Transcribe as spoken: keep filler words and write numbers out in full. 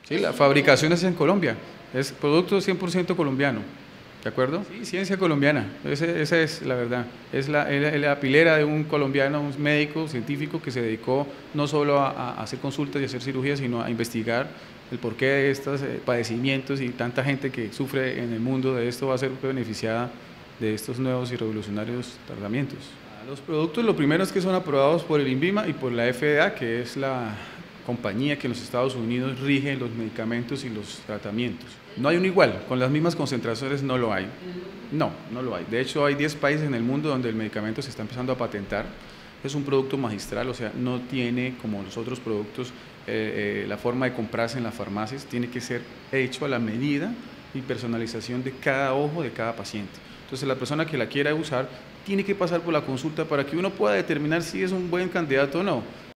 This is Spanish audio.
Sí, la fabricación es en Colombia, es producto cien por ciento colombiano, ¿de acuerdo? Sí, ciencia colombiana, ese- esa es la verdad, es la, es la- es la pilera de un colombiano, un médico, científico que se dedicó no solo a, a hacer consultas y hacer cirugías, sino a investigar el porqué de estos eh, padecimientos y tanta gente que sufre en el mundo de esto va a ser beneficiada de estos nuevos y revolucionarios tratamientos. Los productos, lo primero es que son aprobados por el INVIMA y por la F D A, que es la compañía que en los Estados Unidos rige los medicamentos y los tratamientos. No hay uno igual, con las mismas concentraciones no lo hay. No, no lo hay. De hecho, hay diez países en el mundo donde el medicamento se está empezando a patentar. Es un producto magistral, o sea, no tiene como los otros productos eh, eh, la forma de comprarse en las farmacias, tiene que ser hecho a la medida y personalización de cada ojo de cada paciente. Entonces, la persona que la quiera usar tiene que pasar por la consulta para que uno pueda determinar si es un buen candidato o no.